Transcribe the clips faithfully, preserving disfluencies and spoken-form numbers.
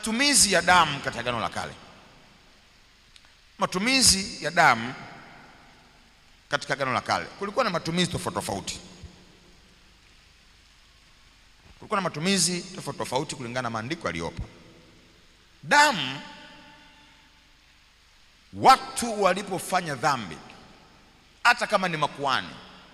Matumizi ya damu katika Agano la Kale. Matumizi ya damu katika Agano la Kale, kulikuwa na matumizi tofauti tofauti. Kulikuwa na matumizi tofauti tofauti kulingana na maandiko yaliyopo. Damu, watu walipofanya dhambi, hata kama ni makuhani,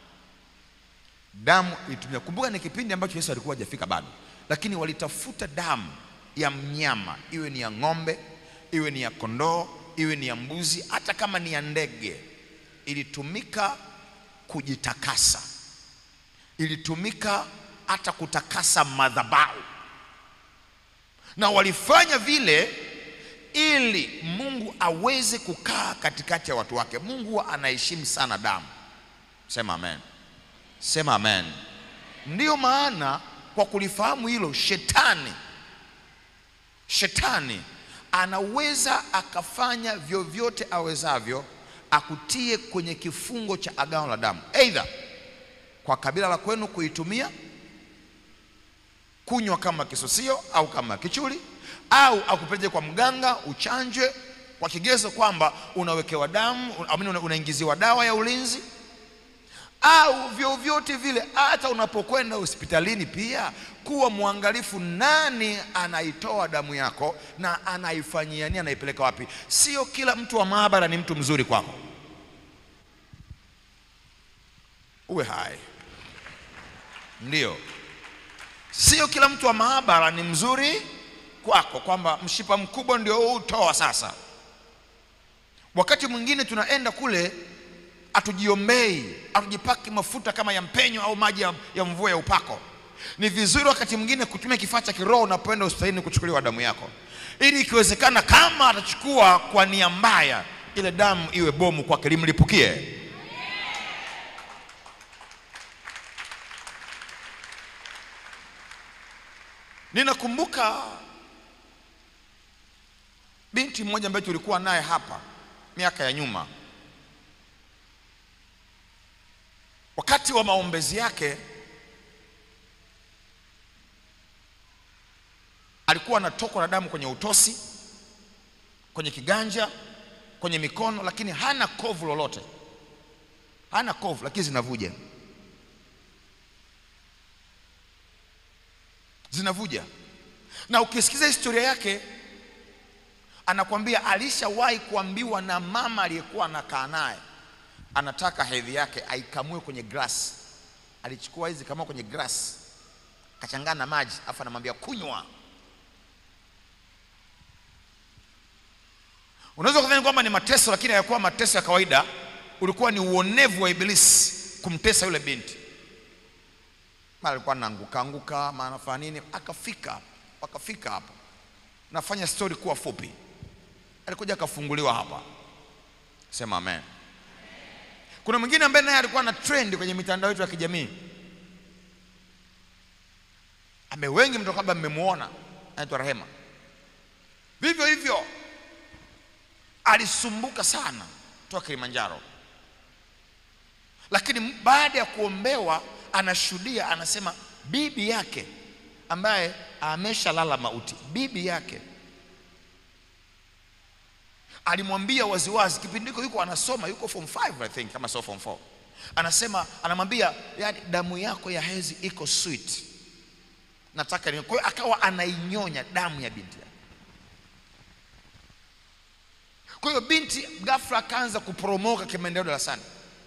damu ilitumia. Kumbuka ni kipindi ambacho Yesu alikuwa hajafika bado, lakini walitafuta damu ya mnyama, iwe ni ya ng'ombe, iwe ni ya kondoo, iwe ni ya mbuzi, hata kama ni ya ndege. Ilitumika kujitakasa, ilitumika hata kutakasa madhabahu. Na walifanya vile ili Mungu aweze kukaa katikati ya watu wake. Mungu anaheshimu sana damu. Sema amen. Sema amen. Ndiyo maana kwa kulifahamu hilo, shetani shetani anaweza akafanya vyovyote awezavyo akutie kwenye kifungo cha agano la damu, aidha kwa kabila la kwenu kuitumia kunywa kama kisusio au kama kichuli, au akupeleke kwa mganga uchanjwe kwa kigezo kwamba unawekewa damu, unaingiziwa dawa ya ulinzi, au vyovyote vile. Hata unapokwenda hospitalini pia kuwa muangalifu nani anaitoa damu yako na anaifanyia nini, anaipeleka wapi. Sio kila mtu wa maabara ni mtu mzuri kwako. Uwe hai. Ndio, sio kila mtu wa maabara ni mzuri kwako, kwamba mshipa mkubwa ndio huu toa sasa. Wakati mwingine tunaenda kule atujiombei, atujipaki mafuta kama ya mpenyo au maji ya, ya mvua ya upako. Ni vizuri wakati mwingine kutumia kifaa cha kiroho unapoenda hospitalini kuchukuliwa damu yako, ili ikiwezekana kama atachukua kwa nia mbaya, ile damu iwe bomu kwake, limlipukie. Ninakumbuka binti mmoja ambaye tulikuwa naye hapa miaka ya nyuma. Wakati wa maombezi yake alikuwa anatokwa na damu kwenye utosi, kwenye kiganja, kwenye mikono, lakini hana kovu lolote. Hana kovu, lakini zinavuja. Zinavuja. Na ukisikiza historia yake, anakuambia alishawahi kuambiwa na mama aliyekuwa anakaa naye anataka hedhi yake aikamue kwenye grass. Alichukua hizi kama kwenye grass, kachangana na maji, afa anamwambia kunywa. Unaweza kudhani kwamba ni mateso, lakini hayakuwa mateso ya kawaida. Ulikuwa ni uonevu wa Ibilisi kumtesa yule binti. Mara alikuwa anaanguka anguka, maana anafanya nini, akafika akafika hapo. Nafanya story kuwa fupi, alikuja akafunguliwa hapa. Sema amen. Kuna mwingine ambaye naye alikuwa na trend kwenye mitandao yetu ya kijamii, ame wengi mtu kwamba mmemuona, anaitwa Rehema. Vivyo hivyo alisumbuka sana toka Kilimanjaro, lakini baada ya kuombewa anashuhudia, anasema bibi yake ambaye ameshalala mauti, bibi yake alimwambia waziwazi, kipindi hiko yuko anasoma, yuko form five I think, kama so form four. Anasema, anamwambia, yani damu yako ya hezi iko sweet, nataka ni. Kwa hiyo akawa anainyonya damu ya binti. Kwa hiyo binti ghafla akaanza kupromoka kimaendeleo darasani.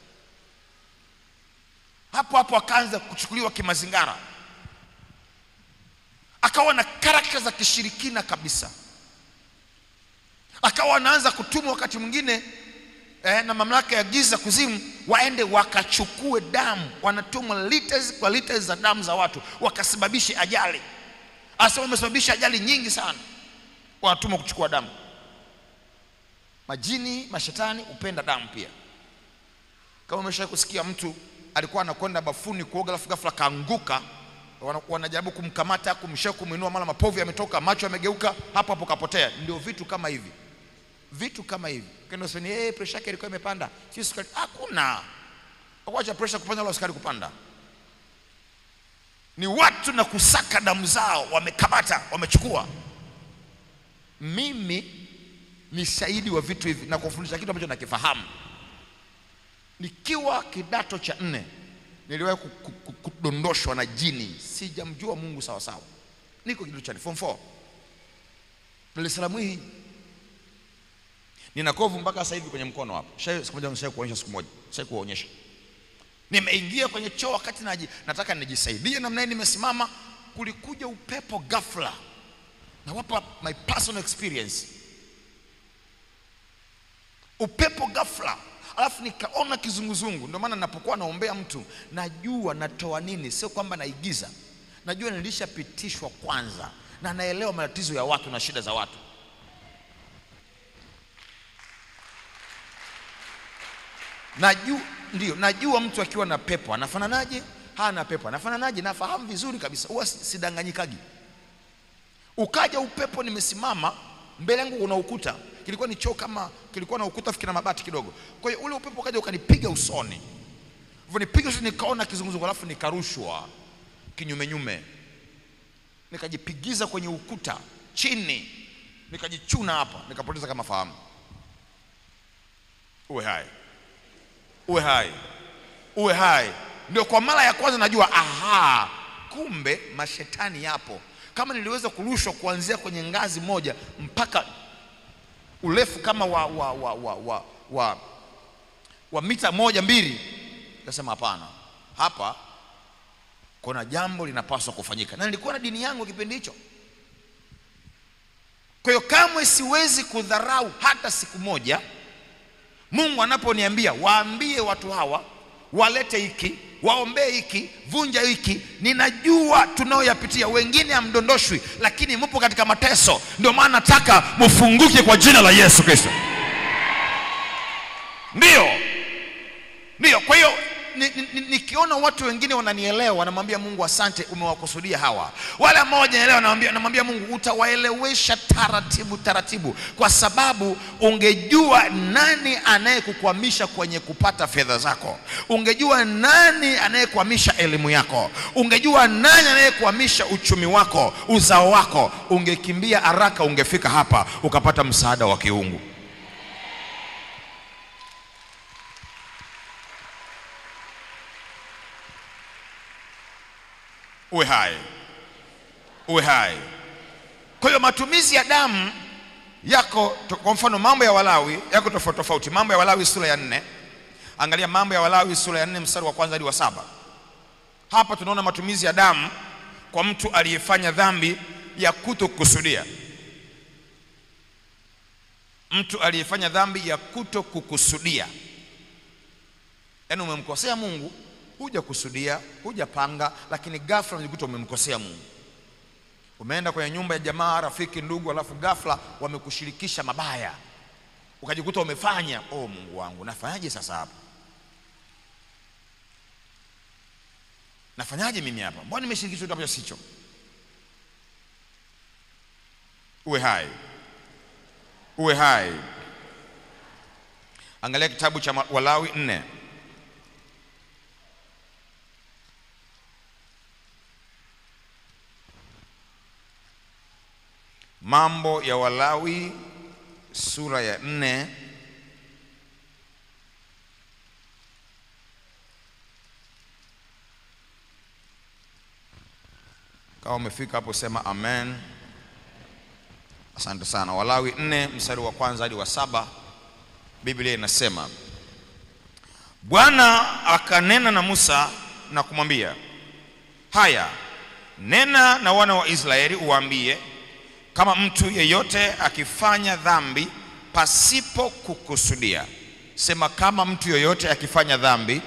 Hapo hapo akaanza kuchukuliwa kimazingara, akawa na karakta za kishirikina kabisa. Akawa anaanza kutumwa wakati mwingine eh, na mamlaka ya giza kuzimu, waende wakachukue damu. Wanatumwa liters kwa liters za damu za watu, wakasababisha ajali. Asema wamesababisha ajali nyingi sana, wanatumwa kuchukua damu. Majini, mashetani upenda damu pia. Kama umeshawahi kusikia mtu alikuwa anakwenda bafuni kuoga, alafu ghafla kaanguka, wanajaribu kumkamata, kumshika, kumuinua, mara mapovu yametoka, macho yamegeuka, hapo hapo kapotea. Ndio vitu kama hivi, vitu kama hivi. Kendo sema eh, hey, pressure yake ilikuwa imepanda, si sukari. Hakuna, waacha pressure kupanda wala sukari kupanda. Ni watu na kusaka damu zao, wamekamata, wamechukua. Mimi ni shahidi wa vitu hivi na kufundisha kitu ambacho nakifahamu. Nikiwa kidato cha nne niliwahi kudondoshwa na jini. Sijamjua Mungu sawa sawa. Niko kidato cha form four. Dar es Salaam hii. Nina kovu mpaka sasa hivi kwenye mkono hapo. Siku moja nishaye kuonyesha siku moja. Nishaye kuonyesha. Nimeingia kwenye choo wakati naji, nataka nijisaidie namna hii, nimesimama, kulikuja upepo ghafla. Na wapa my personal experience. Upepo ghafla. Alafu nikaona kizunguzungu. Ndio maana ninapokuwa naombea mtu najua natoa nini, sio kwamba naigiza. Najua nilishapitishwa kwanza na naelewa matatizo ya watu na shida za watu. Najua ndio, najua mtu akiwa na pepo anafananaje, hana pepo anafananaje, nafahamu vizuri kabisa. Huwa sidanganyikagi. Ukaja upepo, nimesimama mbele yangu kuna ukuta. Kilikuwa ni choo kama kilikuwa na ukuta fikina mabati kidogo. Kwa hiyo ule upepo ukaja ukanipiga usoni. Vunipiga usoni nikaona kizunguzungu, alafu nikarushwa kinyume nyume. Nikajipigiza kwenye ukuta chini. Nikajichuna hapa, nikapoteza kama fahamu. Uwe hai. Uwe hai. Uwe hai. Ndio kwa mara ya kwanza najua, aha, kumbe mashetani yapo. Kama niliweza kurushwa kuanzia kwenye ngazi moja mpaka urefu kama wa wa wa wa wa, wa, wa mita moja mbili, nikasema hapana, hapa kuna jambo linapaswa kufanyika. Na nilikuwa na dini yangu kipindi hicho. Kwa hiyo kamwe siwezi kudharau hata siku moja Mungu anaponiambia waambie watu hawa walete hiki, waombee hiki, vunja hiki. Ninajua tunaoyapitia, wengine hamdondoshwi, lakini mpo katika mateso. Ndio maana nataka mfunguke kwa jina la Yesu Kristo. Ndio. Ndio, kwa hiyo nikiona ni, ni watu wengine wananielewa, wanamwambia Mungu asante, umewakusudia hawa. Wale ambao hawajanielewa namwambia namwambia Mungu utawaelewesha taratibu taratibu, kwa sababu ungejua nani anayekukwamisha kwenye kupata fedha zako. Ungejua nani anayekwamisha elimu yako. Ungejua nani anayekwamisha uchumi wako, uzao wako. Ungekimbia haraka, ungefika hapa ukapata msaada wa kiungu. Uwe hai. Uwe hai. Kwa hiyo matumizi ya damu yako, kwa mfano Mambo ya Walawi yako tofauti tofauti. Mambo ya Walawi sura ya nne. Angalia Mambo ya Walawi sura ya nne mstari wa kwanza hadi wa saba. Hapa tunaona matumizi ya damu kwa mtu aliyefanya dhambi ya kutokusudia. Mtu aliyefanya dhambi ya kutokukusudia. Yaani umemkosea Mungu, huja kusudia, huja panga, lakini ghafla unajikuta umemkosea Mungu. Umeenda kwenye nyumba ya jamaa, rafiki, ndugu, alafu ghafla wamekushirikisha mabaya. Ukajikuta umefanya, oh Mungu wangu, nafanyaje sasa hapa? Nafanyaje mimi hapa? Mbona nimeshirikishwa kitu ambacho sicho? Uwe hai. Uwe hai. Angalia kitabu cha Walawi nne. Mambo ya Walawi sura ya nne Kama umefika hapo sema amen. Asante sana. Walawi nne mstari wa kwanza hadi wa saba. Biblia inasema, Bwana akanena na Musa na kumwambia, haya, nena na wana wa Israeli uwaambie, kama mtu yeyote akifanya dhambi pasipo kukusudia. Sema, kama mtu yeyote akifanya dhambi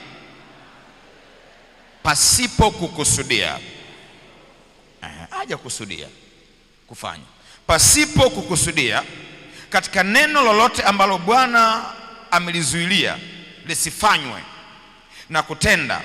pasipo kukusudia. Eh, haja kusudia kufanya. Pasipo kukusudia katika neno lolote ambalo Bwana amelizuilia lisifanywe, na kutenda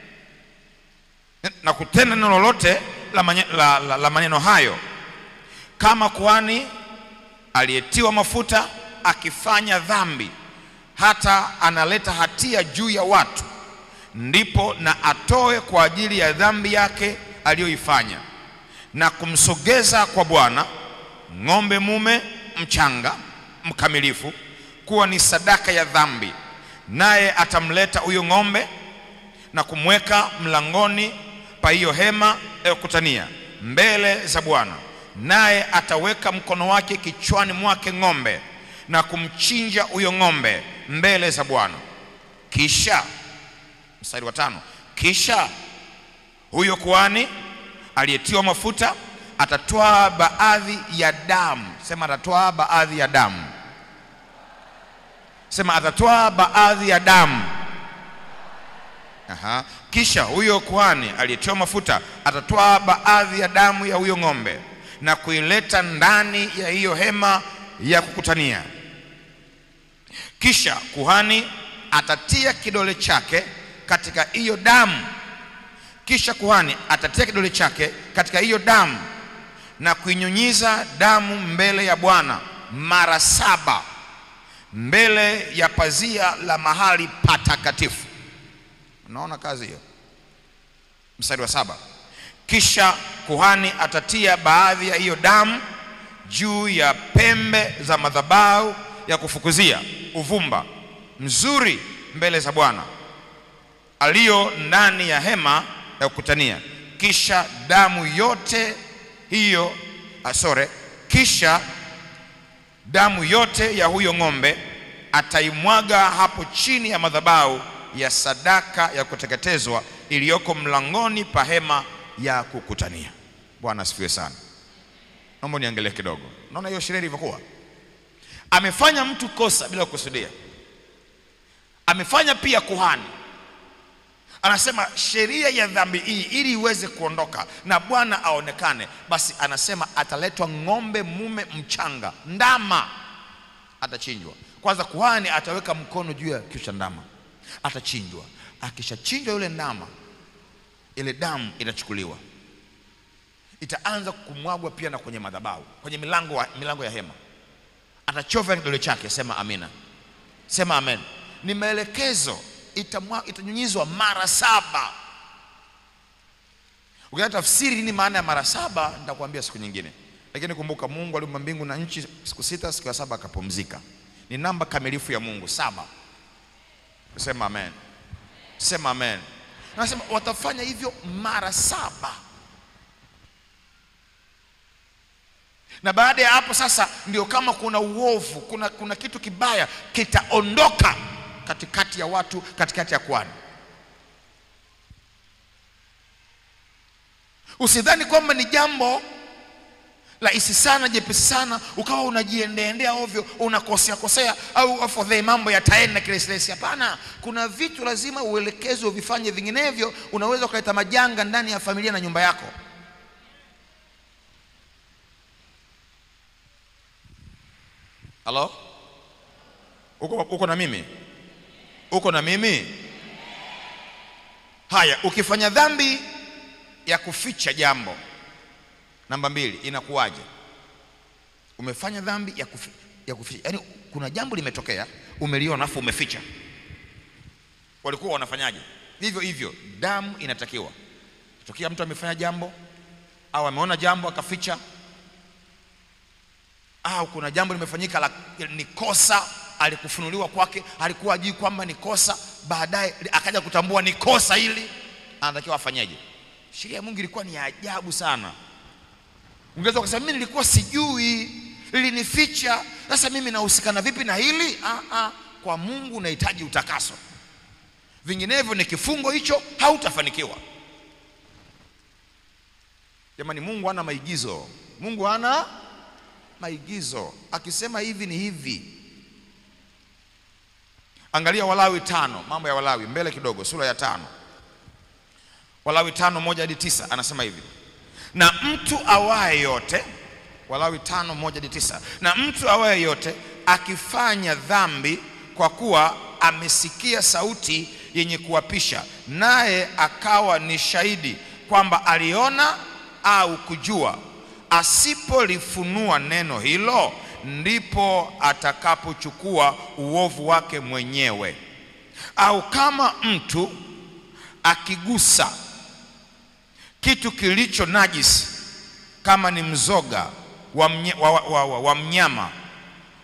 na kutenda neno lolote la, la, la, la maneno hayo, kama kuhani aliyetiwa mafuta akifanya dhambi hata analeta hatia juu ya watu, ndipo na atoe kwa ajili ya dhambi yake aliyoifanya, na kumsogeza kwa Bwana ng'ombe mume mchanga mkamilifu kuwa ni sadaka ya dhambi, naye atamleta huyo ng'ombe na kumweka mlangoni pa hiyo hema ya kukutania mbele za Bwana, naye ataweka mkono wake kichwani mwake ng'ombe na kumchinja huyo ng'ombe mbele za Bwana. Kisha mstari wa tano, kisha huyo kuhani aliyetiwa mafuta atatoa baadhi ya damu. Sema atatoa baadhi ya damu. Sema atatoa baadhi ya damu. Aha. Kisha huyo kuhani aliyetiwa mafuta atatoa baadhi ya damu ya huyo ng'ombe na kuileta ndani ya hiyo hema ya kukutania. Kisha kuhani atatia kidole chake katika hiyo damu. Kisha kuhani atatia kidole chake katika hiyo damu na kuinyunyiza damu mbele ya Bwana mara saba mbele ya pazia la mahali patakatifu. Unaona kazi hiyo? Mstari wa saba, kisha kuhani atatia baadhi ya hiyo damu juu ya pembe za madhabahu ya kufukuzia uvumba mzuri mbele za Bwana aliyo ndani ya hema ya kukutania. Kisha damu yote hiyo asore kisha damu yote ya huyo ng'ombe ataimwaga hapo chini ya madhabahu ya sadaka ya kuteketezwa iliyoko mlangoni pa hema ya kukutania. Bwana asifiwe sana. Naomba niangalie kidogo. Naona hiyo sheria ilivyokuwa. Amefanya mtu kosa bila kukusudia. Amefanya pia kuhani. Anasema sheria ya dhambi hii ili iweze kuondoka na Bwana aonekane, basi anasema ataletwa ng'ombe mume mchanga, ndama atachinjwa. Kwanza kuhani ataweka mkono juu ya kichwa cha ndama, atachinjwa. Akishachinjwa yule ndama, ile damu inachukuliwa, itaanza kumwagwa pia na kwenye madhabahu, kwenye milango wa, milango ya hema. Atachovya kidole chake. Sema amen. Sema amen. Ni maelekezo. Itanyunyizwa mara saba. Ukitaka tafsiri nini maana ya mara saba, nitakwambia siku nyingine. Lakini kumbuka Mungu aliumba mbingu na nchi siku sita, siku ya saba akapumzika. Ni namba kamilifu ya Mungu, saba. Sema amen. Sema amen. Nasema watafanya hivyo mara saba. Na baada ya hapo sasa ndio kama kuna uovu, kuna, kuna kitu kibaya kitaondoka katikati ya watu, katikati ya kuhani. Usidhani kwamba ni jambo rahisi sana, jepesi sana, ukawa unajiendeendea ovyo, unakosea kosea au afadhali mambo yataenda kilesilesi. Hapana, kuna vitu lazima uelekezwe uvifanye, vinginevyo unaweza kuleta majanga ndani ya familia na nyumba yako. Halo? Uko uko na mimi? Uko na mimi? Haya, ukifanya dhambi ya kuficha jambo, namba mbili, inakuwaje? Umefanya dhambi ya kuficha, ya kuficha. Yaani kuna jambo limetokea, umeliona afu umeficha. Walikuwa wanafanyaje? Hivyo hivyo damu inatakiwa. Tokea mtu amefanya jambo au ameona jambo akaficha, au kuna jambo limefanyika la, ni kosa, alikufunuliwa kwake, alikuwa ajui kwamba ni kosa, baadaye akaja kutambua ni kosa hili, anatakiwa afanyaje? Sheria ya Mungu ilikuwa ni ajabu sana. Ungeweza kusema mimi nilikuwa sijui, lilinificha, sasa mimi nahusikana vipi na hili? Ah ah, kwa Mungu unahitaji utakaso. Vinginevyo ni kifungo hicho, hautafanikiwa. Jamani, Mungu hana maigizo. Mungu hana maigizo. Akisema hivi ni hivi. Angalia Walawi tano, mambo ya Walawi mbele kidogo, sura ya tano. Walawi tano moja hadi tisa anasema hivi: na mtu awaye yote, Walawi tano moja hadi tisa, na mtu awaye yote akifanya dhambi kwa kuwa amesikia sauti yenye kuapisha, naye akawa ni shahidi kwamba aliona au kujua, asipolifunua neno hilo, ndipo atakapochukua uovu wake mwenyewe. Au kama mtu akigusa kitu kilicho najisi, kama ni mzoga wa, mnye, wa, wa, wa, wa mnyama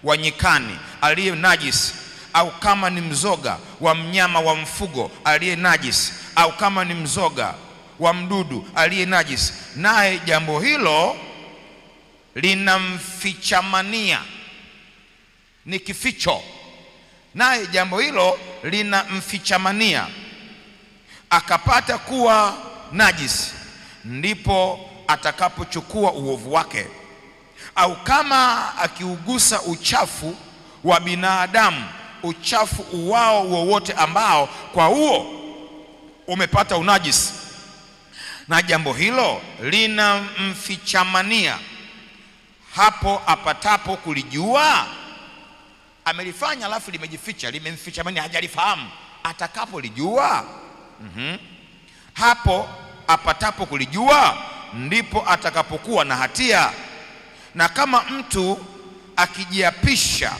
wa nyikani aliye najisi, au kama ni mzoga wa mnyama wa mfugo aliye najisi, au kama ni mzoga wa mdudu aliye najisi, naye jambo hilo linamfichamania, ni kificho, naye jambo hilo linamfichamania akapata kuwa najisi, ndipo atakapochukua uovu wake. Au kama akiugusa uchafu wa binadamu, uchafu uwao wowote ambao kwa huo umepata unajisi, na jambo hilo linamfichamania, hapo apatapo kulijua, amelifanya alafu limejificha, limemfichamania, hajalifahamu, atakapolijua mm-hmm. hapo apatapo kulijua, ndipo atakapokuwa na hatia. Na kama mtu akijiapisha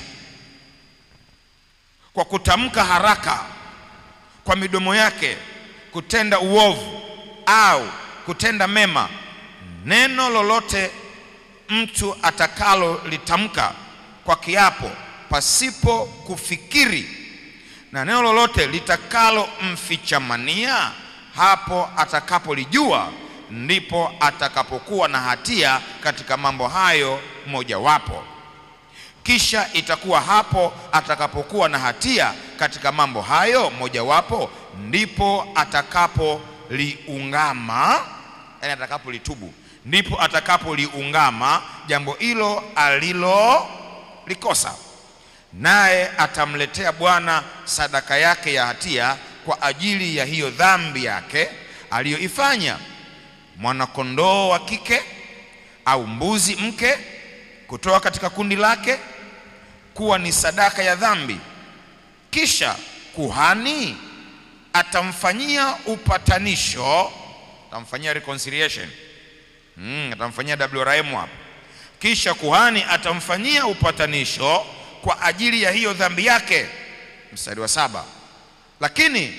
kwa kutamka haraka kwa midomo yake kutenda uovu au kutenda mema, neno lolote mtu atakalo litamka kwa kiapo pasipo kufikiri, na neno lolote litakalo mfichamania, hapo atakapolijua, ndipo atakapokuwa na hatia katika mambo hayo mojawapo. Kisha itakuwa hapo atakapokuwa na hatia katika mambo hayo mojawapo, ndipo atakapoliungama, yani atakapolitubu, ndipo atakapoliungama jambo hilo alilo likosa, naye atamletea Bwana sadaka yake ya hatia kwa ajili ya hiyo dhambi yake aliyoifanya, mwana kondoo wa kike au mbuzi mke kutoa katika kundi lake, kuwa ni sadaka ya dhambi. Kisha kuhani atamfanyia upatanisho, atamfanyia reconciliation, hmm, atamfanyia W R M hapo. Kisha kuhani atamfanyia upatanisho kwa ajili ya hiyo dhambi yake. Mstari wa saba. Lakini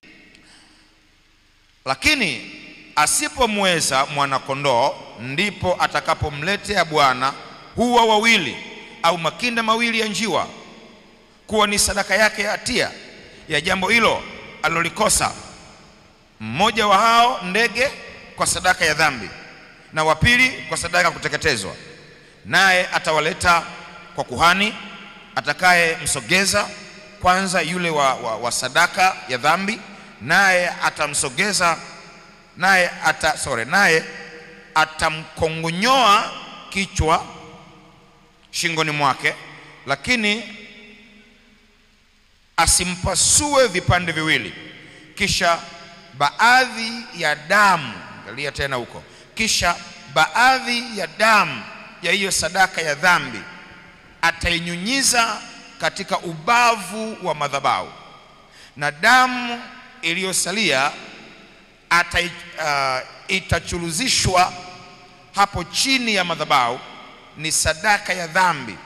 lakini asipomweza mwana kondoo, ndipo atakapomletea Bwana huwa wawili au makinda mawili ya njiwa kuwa ni sadaka yake ya hatia ya jambo hilo alilolikosa, mmoja wa hao ndege kwa sadaka ya dhambi, na wa pili kwa sadaka ya kuteketezwa. Naye atawaleta kwa kuhani atakaye msogeza kwanza yule wa, wa, wa sadaka ya dhambi, naye atamsogeza naye ata sorry naye atamkongonyoa kichwa shingoni mwake, lakini asimpasue vipande viwili. Kisha baadhi ya damu, angalia tena huko, kisha baadhi ya damu ya hiyo sadaka ya dhambi atainyunyiza katika ubavu wa madhabahu, na damu iliyosalia ata uh, itachuluzishwa hapo chini ya madhabahu, ni sadaka ya dhambi.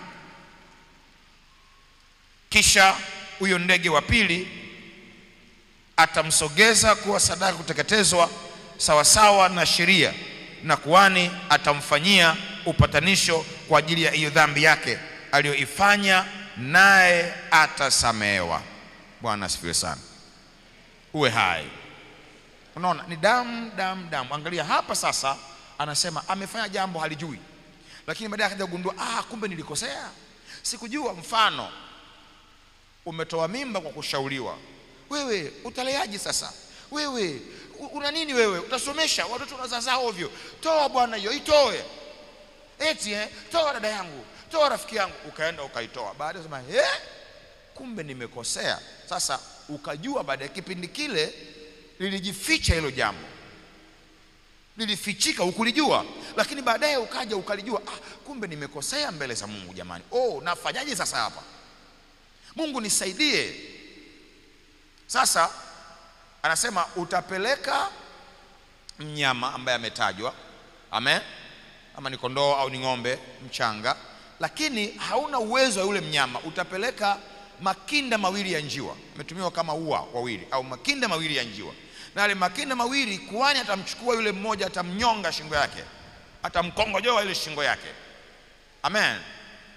Kisha huyo ndege wa pili atamsogeza kuwa sadaka kuteketezwa sawa sawa na sheria, na kuhani atamfanyia upatanisho kwa ajili ya hiyo dhambi yake aliyoifanya, naye atasamehewa. Bwana asifiwe sana. Uwe hai. Unaona, ni damu damu damu. Angalia hapa sasa, anasema amefanya jambo halijui, lakini baadaye akaja kugundua, ah, kumbe nilikosea, sikujua. Mfano, umetoa mimba kwa kushauriwa. Wewe utaleaje sasa? Wewe una nini? Wewe utasomesha watoto unazaza ovyo? Toa bwana, hiyo itoe. Eti eh, toa dada yangu, toa rafiki yangu. Ukaenda ukaitoa, baadaye sema eh, kumbe nimekosea. Sasa ukajua baadaye, kipindi kile lilijificha hilo jambo, lilifichika, ukulijua, lakini baadaye ukaja ukalijua, ah, kumbe nimekosea mbele za Mungu. Jamani, oh, nafanyaje sasa hapa? Mungu nisaidie. Sasa anasema utapeleka mnyama ambaye ametajwa, amen, ama ni kondoo au ni ng'ombe mchanga, lakini hauna uwezo wa yule mnyama. Utapeleka makinda mawili ya njiwa, umetumiwa kama ua wawili au makinda mawili ya njiwa, na wale makinda mawili kuhani atamchukua yule mmoja, atamnyonga shingo yake, atamkongojoa ile shingo yake, amen.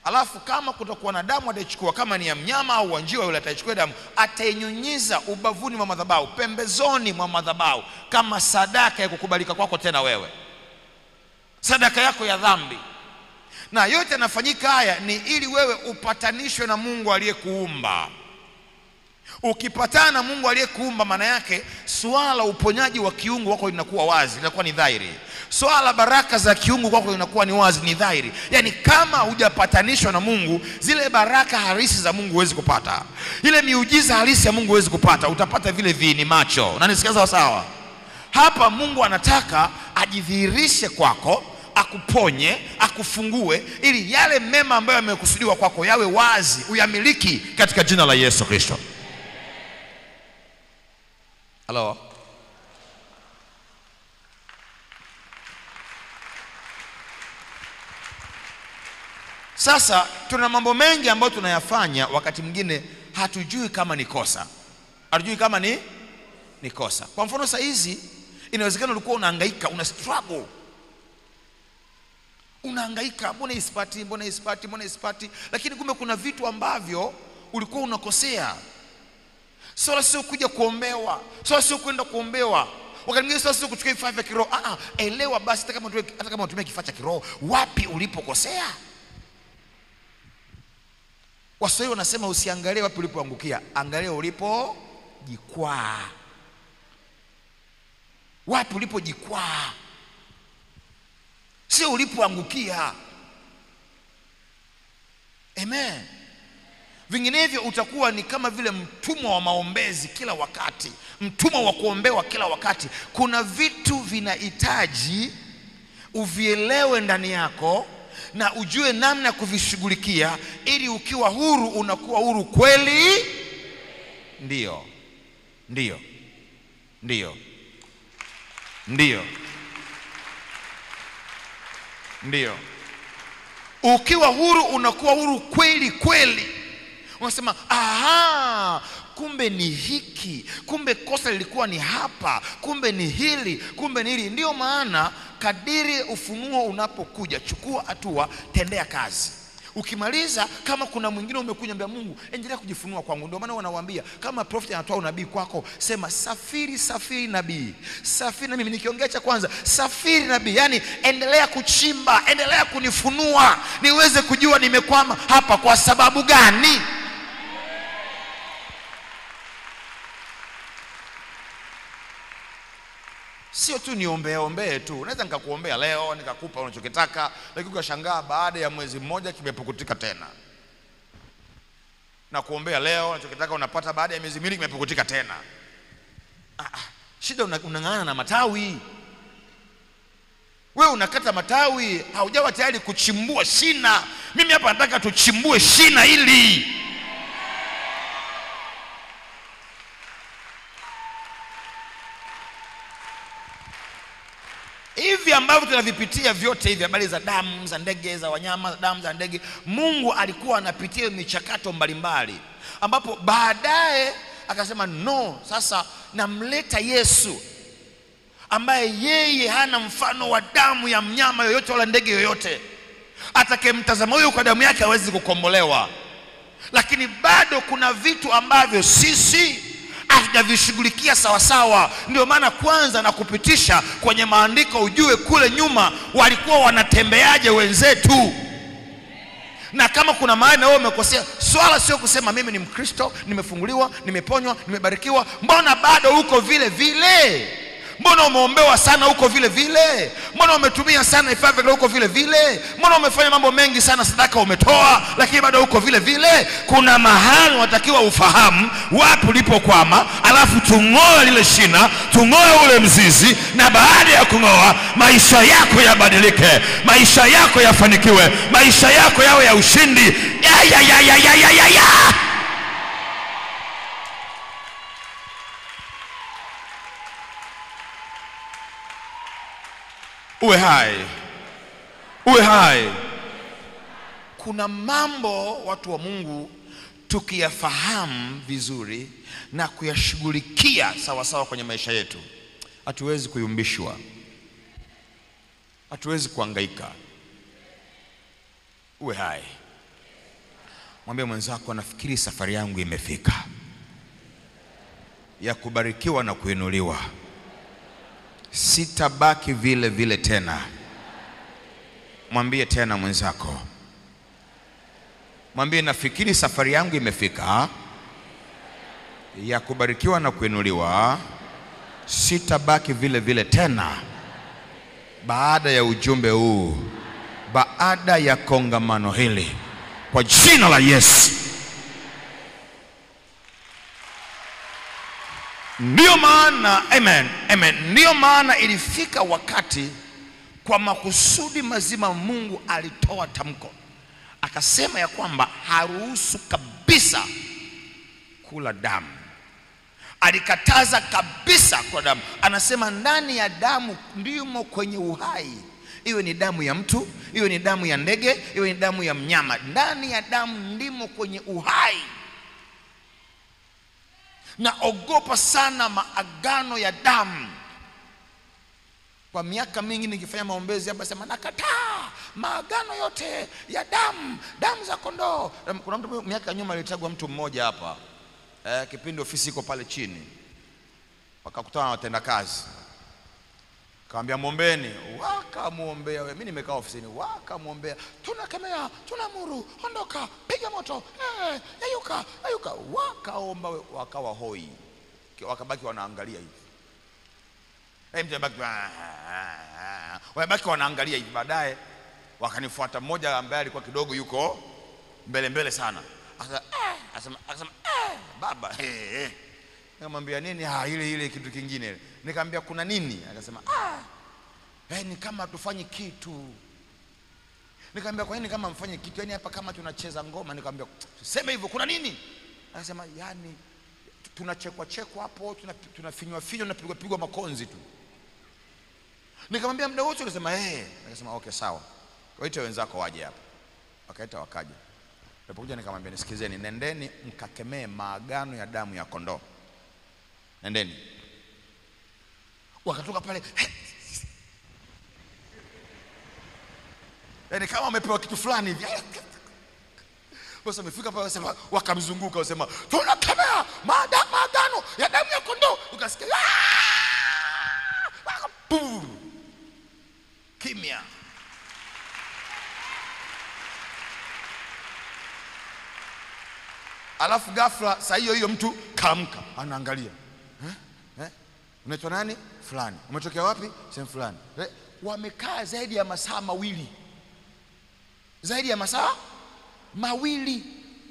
Alafu kama kutakuwa na damu ataichukua, kama ni ya mnyama au njiwa, yule ataichukua damu, atainyunyiza ubavuni mwa madhabahu, pembezoni mwa madhabahu, kama sadaka ya kukubalika kwako tena wewe, sadaka yako ya dhambi. Na yote yanafanyika haya ni ili wewe upatanishwe na Mungu aliyekuumba. Ukipatana na Mungu aliyekuumba, maana yake swala la uponyaji wa kiungu wako linakuwa wazi, linakuwa ni dhahiri. Swala la baraka za kiungu kwako linakuwa ni wazi, ni dhahiri. Yaani kama hujapatanishwa na Mungu, zile baraka halisi za Mungu huwezi kupata. Ile miujiza halisi ya Mungu huwezi kupata. Utapata vile viini macho. Na nisikia sawa sawa? Hapa Mungu anataka ajidhihirishe kwako, akuponye, akufungue, ili yale mema ambayo yamekusudiwa kwako yawe wazi, uyamiliki katika jina la Yesu Kristo. Hello. Sasa tuna mambo mengi ambayo tunayafanya, wakati mwingine hatujui kama ni kosa. Hatujui kama ni ni kosa. Kwa mfano saa hizi inawezekana ulikuwa unahangaika, una struggle. Unahangaika, mbona isipati, mbona isipati, mbona isipati, lakini kumbe kuna vitu ambavyo ulikuwa unakosea. Swala sio kuja kuombewa, swala sio kwenda kuombewa. Wakati mwingine swala sio kuchukua vifaa vya kiroho. Ah ah, elewa basi, hata kama hata kama unatumia kifaa cha kiroho, wapi ulipokosea. Waswahili wanasema usiangalie wapi ulipoangukia, angalia ulipojikwaa. Wapi ulipojikwaa, sio ulipoangukia. Amen. Vinginevyo utakuwa ni kama vile mtumwa wa maombezi kila wakati, mtumwa wa kuombewa kila wakati. Kuna vitu vinahitaji uvielewe ndani yako na ujue namna ya kuvishughulikia, ili ukiwa huru unakuwa huru kweli. Ndiyo. Ndiyo. Ndiyo. Ndiyo. Ndiyo. Ukiwa huru unakuwa huru kweli kweli. Unasema, aha, kumbe ni hiki, kumbe kosa lilikuwa ni hapa, kumbe ni hili, kumbe ni hili. Ndio maana kadiri ufunuo unapokuja, chukua hatua, tendea kazi. Ukimaliza, kama kuna mwingine umekuja, mbia Mungu, endelea kujifunua kwangu. Ndio maana wanawaambia kama prophet anatoa unabii kwako, sema safiri safiri nabii, safiri na mimi. Nikiongea cha kwanza, safiri nabii, yani endelea kuchimba, endelea kunifunua niweze kujua nimekwama hapa kwa sababu gani. Sio tu niombee ombee tu. Naweza nikakuombea leo nikakupa unachokitaka, lakini ukashangaa baada ya mwezi mmoja kimepukutika tena. Na kuombea leo unachokitaka unapata baada ya miezi miwili kimepukutika tena. Ah, ah, shida unang'ang'ana na matawi. Wewe unakata matawi, haujawa tayari kuchimbua shina. Mimi hapa nataka tuchimbue shina hili. Hivi ambavyo tunavipitia vyote hivi, habari za damu za ndege, za wanyama, damu za ndege, Mungu alikuwa anapitia michakato mbalimbali, ambapo baadaye akasema no, sasa namleta Yesu ambaye yeye hana mfano wa damu ya mnyama yoyote wala ndege yoyote. Atakayemtazama huyo kwa damu yake hawezi kukombolewa. Lakini bado kuna vitu ambavyo sisi hatujavishughulikia sawa sawa. Ndio maana kwanza na kupitisha kwenye maandiko ujue kule nyuma walikuwa wanatembeaje wenzetu. Na kama kuna mahali wewe umekosea, swala sio kusema mimi ni Mkristo, nimefunguliwa, nimeponywa, nimebarikiwa, mbona bado uko vile vile? Mbona umeombewa sana huko vile vile? Mbona umetumia sana ifadhi huko vile vile? Mbona umefanya mambo mengi sana, sadaka umetoa, lakini bado huko vile vile? Kuna mahali unatakiwa ufahamu wapi ulipokwama, alafu tung'oe lile shina, tung'oe ule mzizi, na baada ya kung'oa maisha yako yabadilike, maisha yako yafanikiwe, maisha yako yawe ya ushindi. Ya ya ya ya ya ya ya, ya. Uwe hai. Uwe hai. Kuna mambo watu wa Mungu tukiyafahamu vizuri na kuyashughulikia sawa sawa kwenye maisha yetu, hatuwezi kuyumbishwa, hatuwezi kuhangaika. Uwe hai. Mwambie mwenzako, nafikiri safari yangu imefika ya kubarikiwa na kuinuliwa. Sitabaki vile vile tena. Mwambie tena mwenzako. Mwambie, nafikiri safari yangu imefika ya kubarikiwa na kuinuliwa. Sitabaki vile vile tena. Baada ya ujumbe huu, baada ya kongamano hili, kwa jina la Yesu. Ndio maana, amen, amen. Ndio maana ilifika wakati kwa makusudi mazima Mungu alitoa tamko. Akasema ya kwamba haruhusu kabisa kula damu. Alikataza kabisa kwa damu. Anasema ndani ya damu ndimo kwenye uhai. Iwe ni damu ya mtu, iwe ni damu ya ndege, iwe ni damu ya mnyama, ndani ya damu ndimo kwenye uhai. Naogopa sana maagano ya damu. Kwa miaka mingi nikifanya maombezi hapa sema nakataa maagano yote ya damu, damu za kondoo. Kuna mtu miaka nyuma alitagwa mtu mmoja hapa. Eh, kipindi ofisi iko pale chini. Wakakutana na watendakazi. Kaambia muombeni, wakamuombea. Mimi nimekaa ofisini, wakamuombea. Tunakemea, tunamuru, ondoka, piga moto, eh, yayuka, yayuka. Wakaomba, wakawa hoi. Wakabaki wanaangalia hivi. Eh, mtu baki wabaki wanaangalia hivi. Baadaye wakanifuata mmoja ambaye alikuwa kidogo yuko mbele mbele sana. Akasema eh, akasema akasema eh, baba eh eh. Nikamwambia nini? Ah, ile ile kitu kingine. Nikamwambia kuna nini? Akasema ah, eh, ni kama tufanye kitu. Nikamwambia kwa nini kama mfanye kitu? Yaani hapa kama tunacheza ngoma. Nikamwambia sema hivyo, kuna nini? Akasema yani tunachekwa chekwa hapo, tunafinywa finywa na pigwa pigwa makonzi tu. Nikamwambia muda wote. Akasema eh. Akasema okay sawa, waite wenzako waje hapa. Wakaita wakaja. Nilipokuja nikamwambia nisikizeni, nendeni mkakemee maagano ya damu ya kondoo. Nendeni. Wakatoka pale. Yaani kama wamepewa kitu fulani hivi. Wasa wamefika pale, wasema wakamzunguka, wasema tunakemea maagano ya damu ya kondoo. Ukasikia boom, kimya. Alafu ghafla saa hiyo hiyo mtu kaamka, anaangalia. Eh? Eh? Unaitwa nani? Fulani. Umetokea wapi? Sehemu fulani. Eh? Wamekaa zaidi ya masaa mawili. Zaidi ya masaa mawili.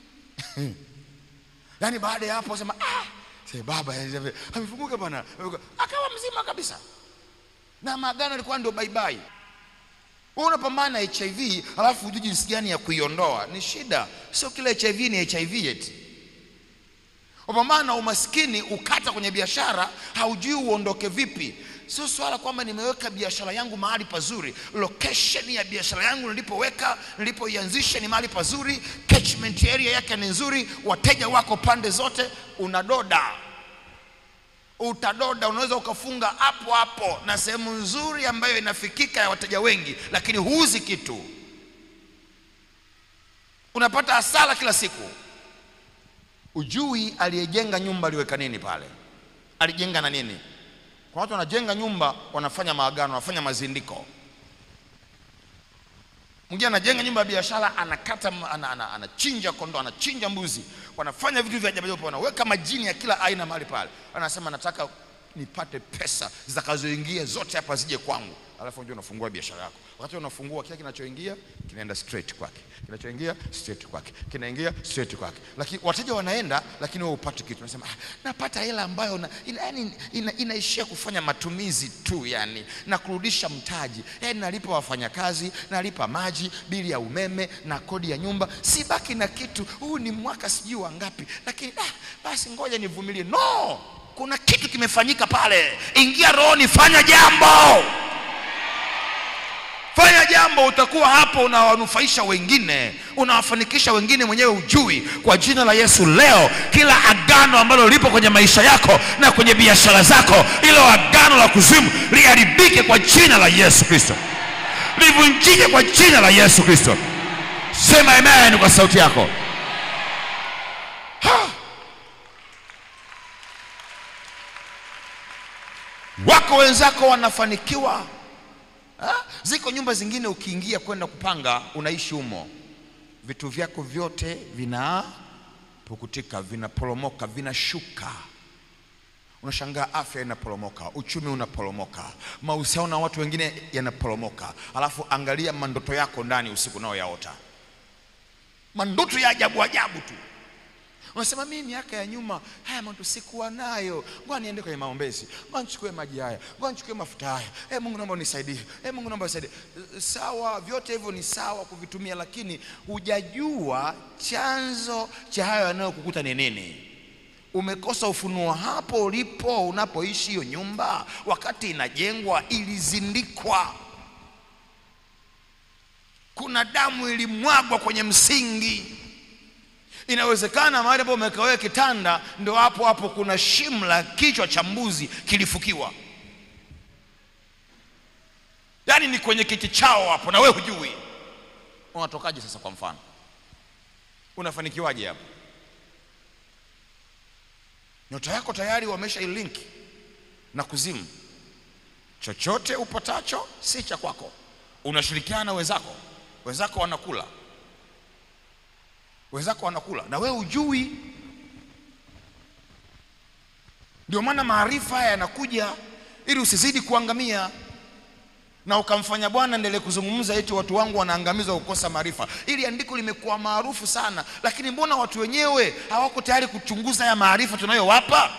Yaani baada ya hapo sema ah, sasa baba amefunguka bwana. Akawa mzima kabisa. Na maagano yalikuwa ndio bye bye. Wewe unapambana H I V alafu hujui jinsi gani ya kuiondoa. Ni shida. Sio kila H I V ni H I V eti. Unapambana umaskini ukata kwenye biashara, haujui uondoke vipi. Sio swala kwamba nimeweka biashara yangu mahali pazuri. Location ya biashara yangu nilipoweka, nilipoianzisha ni mahali pazuri, catchment area yake ni nzuri, wateja wako pande zote, unadoda. Utadoda, unaweza ukafunga hapo hapo na sehemu nzuri ambayo inafikika ya wateja wengi, lakini huuzi kitu. Unapata hasara kila siku. Ujui aliyejenga nyumba aliweka nini pale? Alijenga na nini? Kwa watu wanajenga nyumba, wanafanya maagano, wanafanya mazindiko. Mwingine anajenga nyumba ya biashara, anakata ana, ana, anachinja kondoo, anachinja mbuzi, wanafanya vitu vya ajabu, wanaweka majini ya kila aina mahali pale. Anasema nataka nipate pesa zitakazoingia zote hapa zije kwangu. Alafu unajua unafungua biashara yako. Wakati unafungua, kile kinachoingia kinaenda straight kwake, kinachoingia straight kwake, kinaingia straight kwake. Lakini wateja wanaenda, lakini wewe upate kitu. Unasema ah, napata hela ambayo na, ina, ina, ina, inaishia kufanya matumizi tu yani, na kurudisha mtaji. Yaani nalipa wafanyakazi, nalipa maji, bili ya umeme na kodi ya nyumba, si baki na kitu. Huu ni mwaka sijui wangapi, lakini ah, basi ngoja nivumilie. No! Kuna kitu kimefanyika pale. Ingia rohoni, fanya jambo. Fanya jambo, utakuwa hapo unawanufaisha wengine, unawafanikisha wengine mwenyewe ujui. Kwa jina la Yesu leo, kila agano ambalo lipo kwenye maisha yako na kwenye biashara zako, ilo agano la kuzimu liharibike kwa jina la Yesu Kristo. Livunjike kwa jina la Yesu Kristo. Sema amen kwa sauti yako. Wako wenzako wanafanikiwa. Ha? Ziko nyumba zingine ukiingia kwenda kupanga unaishi humo, vitu vyako vyote vinapukutika, vinaporomoka, vinashuka. Unashangaa afya inaporomoka, uchumi unaporomoka, mahusiano na watu wengine yanaporomoka. Alafu angalia mandoto yako ndani usiku nao yaota. Mandoto ya ajabu ajabu tu. Unasema mimi miaka ya nyuma haya mambo sikuwa nayo. Ngoja niende kwenye maombezi. Ngoja nichukue maji haya. Ngoja nichukue mafuta haya. Eh, Mungu naomba unisaidie. Eh, Mungu naomba unisaidie. Sawa, vyote hivyo ni sawa kuvitumia, lakini hujajua chanzo cha hayo yanayokukuta ni nini. Umekosa ufunuo hapo ulipo unapoishi hiyo nyumba. Wakati inajengwa ilizindikwa. Kuna damu ilimwagwa kwenye msingi. Inawezekana mahali hapo umekawea kitanda ndio hapo hapo kuna shimo la kichwa cha mbuzi kilifukiwa. Yaani ni kwenye kiti chao hapo na wewe hujui. Unatokaje sasa? Kwa mfano, unafanikiwaje hapo? Nyota yako tayari wamesha ilink na kuzimu. Chochote upatacho si cha kwako. Unashirikiana na wenzako. Wenzako wanakula. Wenzako wanakula na wewe hujui. Ndio maana maarifa haya yanakuja ili usizidi kuangamia. Na ukamfanya Bwana endelee kuzungumza eti watu wangu wanaangamizwa kukosa maarifa. Ili andiko limekuwa maarufu sana, lakini mbona watu wenyewe hawako tayari kuchunguza ya maarifa tunayowapa?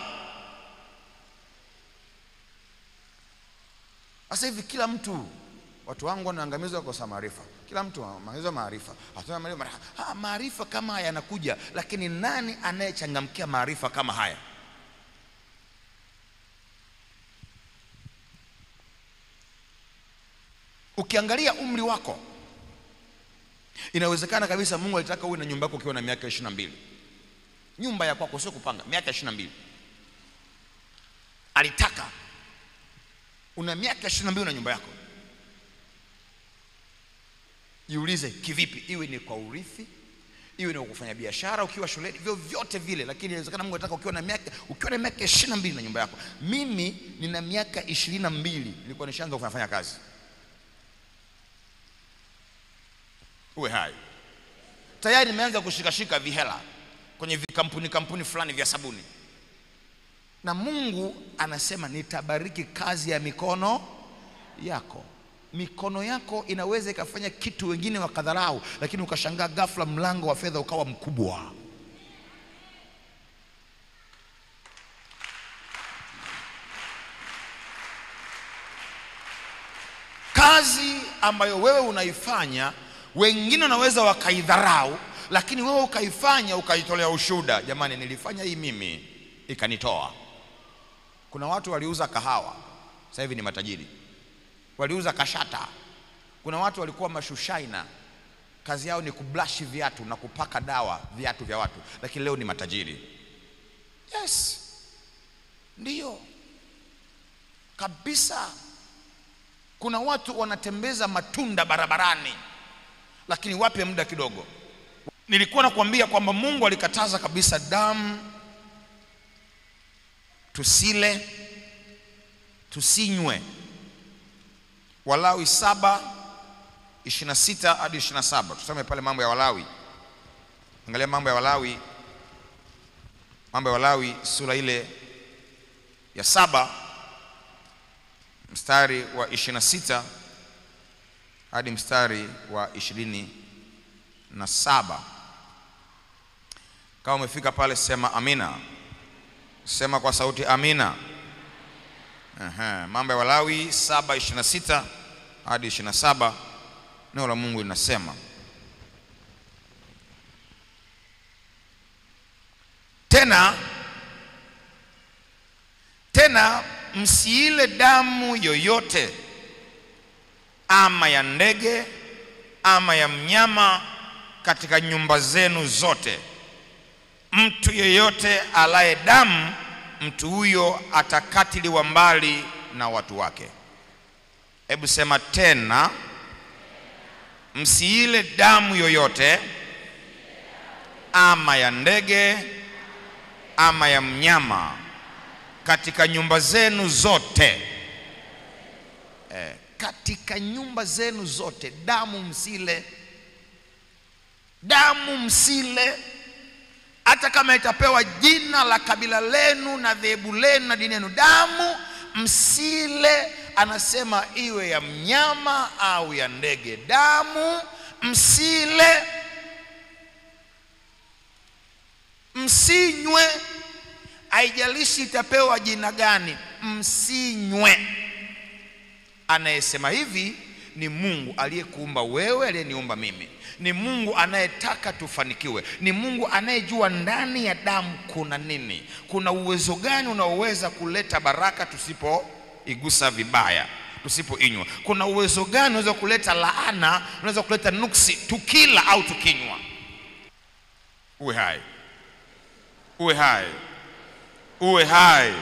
Sasa hivi kila mtu, watu wangu wanaangamizwa kukosa maarifa. Kila mtu anaangamizwa maarifa. Hatuna maarifa. Ha, maarifa kama haya yanakuja, lakini nani anayechangamkia maarifa kama haya? Ukiangalia umri wako, inawezekana kabisa Mungu alitaka uwe na nyumba yako ukiwa na miaka ishirini na mbili. Nyumba ya kwako sio kupanga, miaka ishirini na mbili. Alitaka una miaka ishirini na mbili na nyumba yako. Jiulize kivipi? Iwe ni kwa urithi, iwe ni kwa kufanya biashara, ukiwa shuleni, vyo vyote vile. Lakini inawezekana Mungu anataka ukiwa na miaka ukiwa na miaka ishirini na mbili na nyumba yako. Mimi nina miaka ishirini na mbili nilikuwa nishaanza kufanya kazi. Uwe hai. Tayari nimeanza kushikashika vihela kwenye vikampuni kampuni fulani vya sabuni. Na Mungu anasema nitabariki kazi ya mikono yako. Mikono yako inaweza ikafanya kitu wengine wakadharau, lakini ukashangaa ghafla mlango wa fedha ukawa mkubwa. Kazi ambayo wewe unaifanya wengine wanaweza wakaidharau, lakini wewe ukaifanya ukaitolea ushuhuda. Jamani, nilifanya hii mimi ikanitoa. Kuna watu waliuza kahawa, sasa hivi ni matajiri. Waliuza kashata. Kuna watu walikuwa mashushaina, kazi yao ni kublashi viatu na kupaka dawa viatu vya watu, lakini leo ni matajiri. Yes, ndiyo kabisa. Kuna watu wanatembeza matunda barabarani, lakini wape muda kidogo. Nilikuwa nakwambia kwamba Mungu alikataza kabisa damu, tusile, tusinywe. Walawi saba ishirini na sita hadi ishirini na saba. Tusome pale mambo ya Walawi. Angalia mambo ya Walawi. Mambo ya Walawi sura ile ya saba mstari wa ishirini na sita hadi mstari wa ishirini na saba. Kama umefika pale sema amina. Sema kwa sauti amina. Aha, mambo ya Walawi saba ishirini na sita hadi ishirini na saba. Neno la Mungu linasema, Tena tena msiile damu yoyote, ama ya ndege ama ya mnyama katika nyumba zenu zote. Mtu yeyote alaye damu, mtu huyo atakatiliwa mbali na watu wake. Hebu sema tena, msiile damu yoyote, ama ya ndege ama ya mnyama katika nyumba zenu zote eh, katika nyumba zenu zote damu msile. Damu msile, hata kama itapewa jina la kabila lenu na dhehebu lenu na dini yenu, damu msile. Anasema iwe ya mnyama au ya ndege, damu msile. Msinywe, haijalishi itapewa jina gani, msinywe. Anayesema hivi ni Mungu aliyekuumba wewe, aliyeniumba mimi. Ni Mungu anayetaka tufanikiwe. Ni Mungu anayejua ndani ya damu kuna nini, kuna uwezo gani unaoweza kuleta baraka tusipoigusa vibaya, tusipoinywa. Kuna uwezo gani unaweza kuleta laana, unaweza kuleta nuksi tukila au tukinywa. Uwe hai, uwe hai, uwe hai.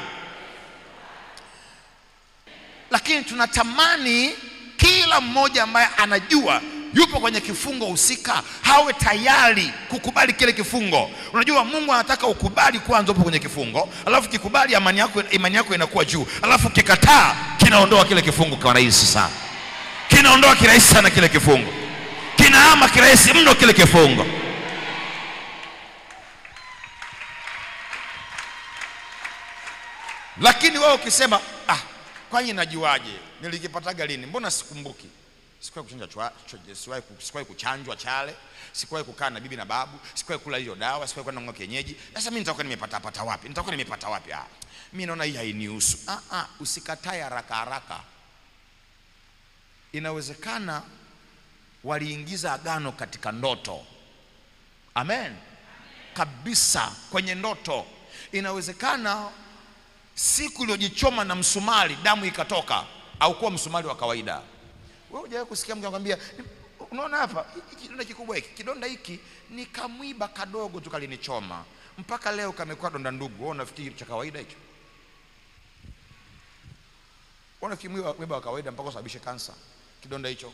Lakini tunatamani kila mmoja ambaye anajua yupo kwenye kifungo husika hawe tayari kukubali kile kifungo. Unajua Mungu anataka ukubali kwanza upo kwenye kifungo, alafu kikubali imani yako, imani yako inakuwa juu, alafu kikataa kinaondoa kile kifungo kwa rahisi sana. Kinaondoa kirahisi sana kile kifungo. Kinaama kirahisi mno kile kifungo. Lakini wewe ukisema ah, kwani najuaje? Nilikipataga lini? Mbona sikumbuki? Sikuwahi kuchanjwa chwa, sikuwahi sikuwahi kuchanjwa chale, sikuwahi kukaa na bibi na babu, sikuwahi kula hiyo dawa, sikuwahi kwenda ng'ombe kienyeji. Sasa mimi nitakuwa nimepata pata wapi? Nitakuwa nimepata wapi? Ah, mimi naona hii hainihusu. Ah ah, usikatae haraka haraka. Inawezekana waliingiza agano katika ndoto. Amen. Kabisa, kwenye ndoto. Inawezekana siku iliyojichoma na msumari damu ikatoka, au kuwa msumari wa kawaida. Wewe hujawahi kusikia mtu anakuambia, unaona hapa kidonda kikubwa hiki, kidonda hiki ni kamwiba kadogo tu kalinichoma, mpaka leo kamekuwa donda ndugu. Wewe unafikiri cha kawaida hicho? Unafikiri mwiba wa kawaida mpaka usababishe kansa kidonda hicho?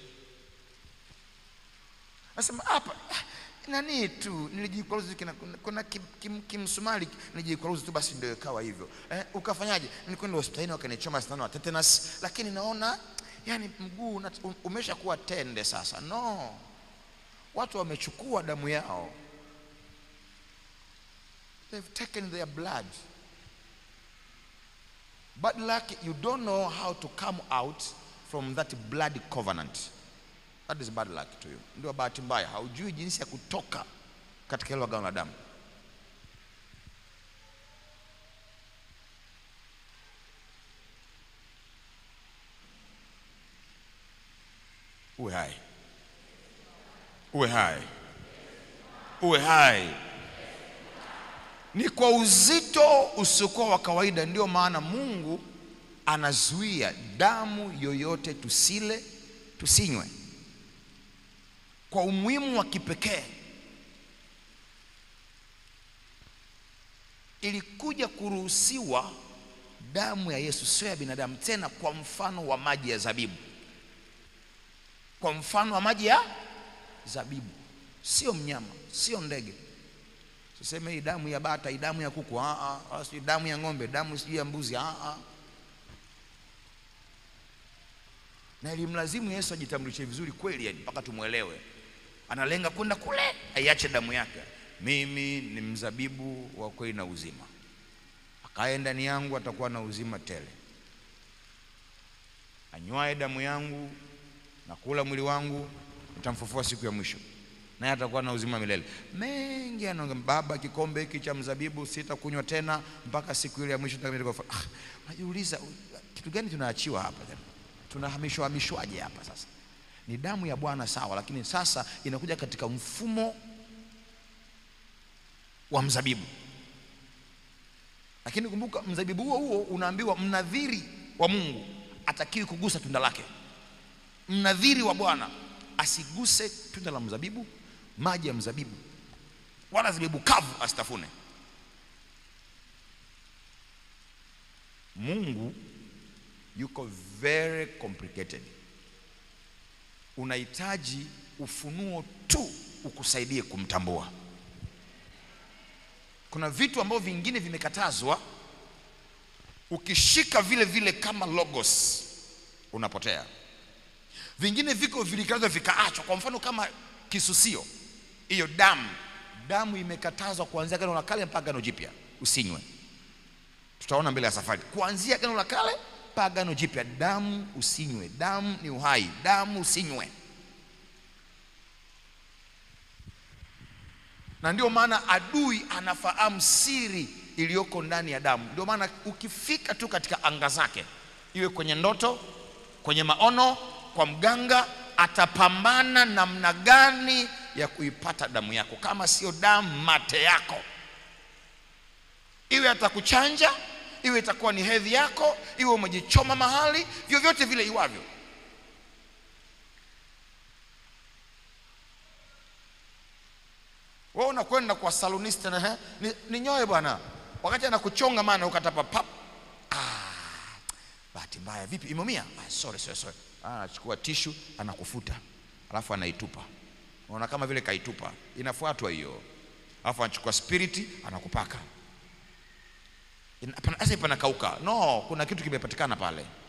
Nasema hapa nani tu nilijikwaruza, kuna kimsumari nilijikwaruza tu, basi ndio ikawa hivyo. Eh, ukafanyaje? Nilikwenda hospitalini wakanichoma sindano ya tetanus, lakini naona yani mguu umeshakuwa tende sasa. No, watu wamechukua damu yao, they've taken their blood. But like you don't know how to come out from that blood covenant. That is bad luck to you. Ndio bahati mbaya, haujui jinsi ya kutoka katika hilo agano la damu. Uwe hai, uwe hai, uwe hai. Ni kwa uzito usiokuwa wa kawaida. Ndio maana Mungu anazuia damu yoyote tusile, tusinywe, kwa umuhimu wa kipekee. Ilikuja kuruhusiwa damu ya Yesu, sio ya binadamu tena, kwa mfano wa maji ya zabibu. Kwa mfano wa maji ya zabibu, sio mnyama, sio ndege. Siseme hii damu ya bata, hii damu ya kuku, a a, sio damu ya ng'ombe, damu sio ya mbuzi, a a. Na ilimlazimu Yesu ajitambulishe vizuri kweli, yani mpaka tumuelewe. Analenga kwenda kule aiache damu yake. Mimi ni mzabibu wa kweli na uzima, akae ndani yangu atakuwa na uzima tele. Anywae damu yangu na kula mwili wangu nitamfufua siku ya mwisho, naye atakuwa na uzima milele. Mengi anaongea, Baba, kikombe hiki cha mzabibu sitakunywa tena mpaka siku ile ya mwisho nitakapokufa. Ah, unajiuliza kitu gani tunaachiwa hapa? Tunahamishwa hamishwaje hapa sasa? Ni damu ya Bwana sawa, lakini sasa inakuja katika mfumo wa mzabibu. Lakini kumbuka, mzabibu huo huo unaambiwa mnadhiri wa Mungu atakiwi kugusa tunda lake. Mnadhiri wa Bwana asiguse tunda la mzabibu, maji ya mzabibu, wala zabibu kavu asitafune. Mungu yuko very complicated. Unahitaji ufunuo tu ukusaidie kumtambua. Kuna vitu ambavyo vingine vimekatazwa ukishika vile vile kama logos unapotea. Vingine viko vilikazwa vikaachwa, kwa mfano kama kisusio, hiyo damu damu imekatazwa kuanzia Agano la Kale mpaka Agano Jipya, usinywe. Tutaona mbele ya safari, kuanzia Agano la Kale mpaka Agano Jipya, damu usinywe. Damu ni uhai, damu usinywe. Na ndio maana adui anafahamu siri iliyoko ndani ya damu. Ndio maana ukifika tu katika anga zake, iwe kwenye ndoto, kwenye maono, kwa mganga, atapambana namna gani ya kuipata damu yako. Kama sio damu, mate yako. Iwe atakuchanja, iwe itakuwa ni hedhi yako, iwe umejichoma mahali, vyovyote vile iwavyo. Wewe unakwenda kwa salonista na ni, ni nyoe bwana, wakati anakuchonga maana ukatapa pap, ah bahati mbaya, vipi imeumia? Ah, sorry sorry sorry. Ah, anachukua tissue anakufuta, alafu anaitupa. Unaona kama vile kaitupa, inafuatwa hiyo. Alafu anachukua spirit anakupaka. Ina, asa ipanakauka. No, kuna kitu kimepatikana pale.